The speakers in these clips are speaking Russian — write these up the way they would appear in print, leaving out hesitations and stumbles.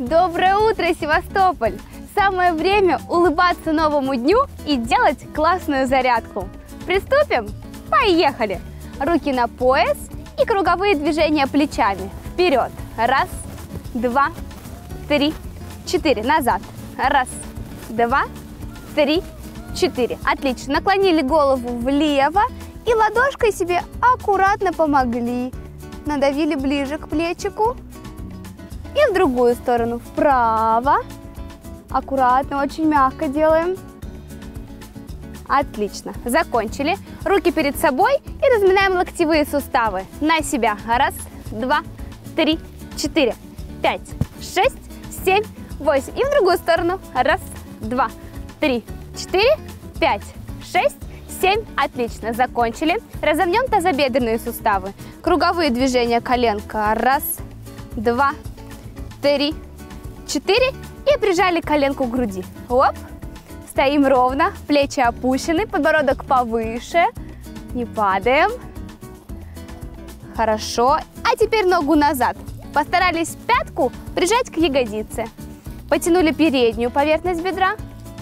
Доброе утро, Севастополь! Самое время улыбаться новому дню и делать классную зарядку. Приступим? Поехали! Руки на пояс и круговые движения плечами. Вперед. Раз, два, три, четыре. Назад. Раз, два, три, четыре. Отлично. Наклонили голову влево и ладошкой себе аккуратно помогли. Надавили ближе к плечику. И в другую сторону. Вправо. Аккуратно, очень мягко делаем. Отлично. Закончили. Руки перед собой и разминаем локтевые суставы. На себя. Раз, два, три, четыре, пять, шесть, семь, восемь. И в другую сторону. Раз, два, три, четыре, пять, шесть, семь. Отлично. Закончили. Разомнем тазобедренные суставы. Круговые движения коленка. Раз, два, три, четыре. И прижали коленку к груди. Оп. Стоим ровно. Плечи опущены. Подбородок повыше. Не падаем. Хорошо. А теперь ногу назад. Постарались пятку прижать к ягодице. Потянули переднюю поверхность бедра.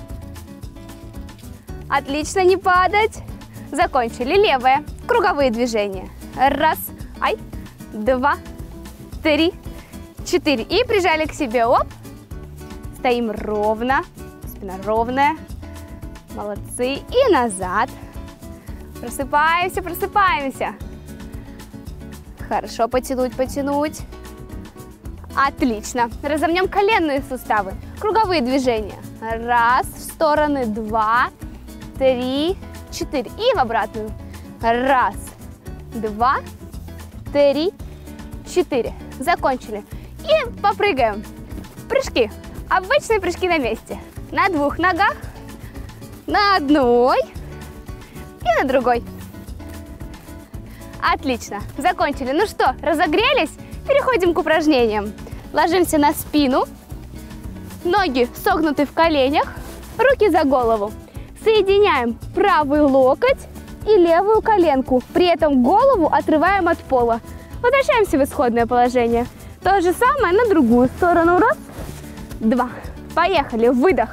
Отлично, не падать. Закончили. Левая. Круговые движения. Раз. Ай. Два. Три. Четыре. И прижали к себе. Оп. Стоим ровно. Спина ровная. Молодцы. И назад. Просыпаемся, просыпаемся. Хорошо. Потянуть, потянуть. Отлично. Разомнем коленные суставы. Круговые движения. Раз. В стороны. Два. Три. Четыре. И в обратную. Раз. Два. Три. Четыре. Закончили. И попрыгаем. Прыжки. Обычные прыжки на месте. На двух ногах. На одной. И на другой. Отлично. Закончили. Ну что, разогрелись? Переходим к упражнениям. Ложимся на спину. Ноги согнуты в коленях. Руки за голову. Соединяем правый локоть и левую коленку. При этом голову отрываем от пола. Возвращаемся в исходное положение. То же самое на другую сторону. Раз, два. Поехали. Выдох.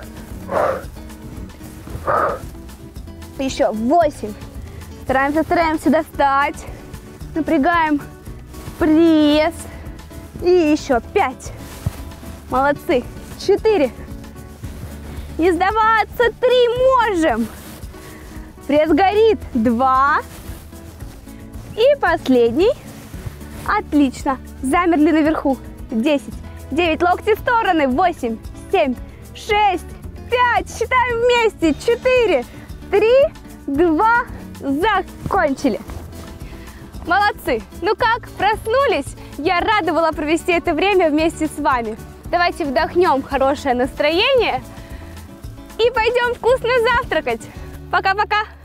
Еще 8. Стараемся достать. Напрягаем пресс. И еще 5. Молодцы. 4. Не сдаваться. 3. Можем. Пресс горит. 2. И последний. Отлично. Замерли наверху. 10. 9. Локти в стороны. 8. 7. 6. 5. Считаем вместе. 4. 3. 2. Закончили. Молодцы. Ну как, проснулись? Я рада была провести это время вместе с вами. Давайте вдохнем хорошее настроение и пойдем вкусно завтракать. Пока-пока.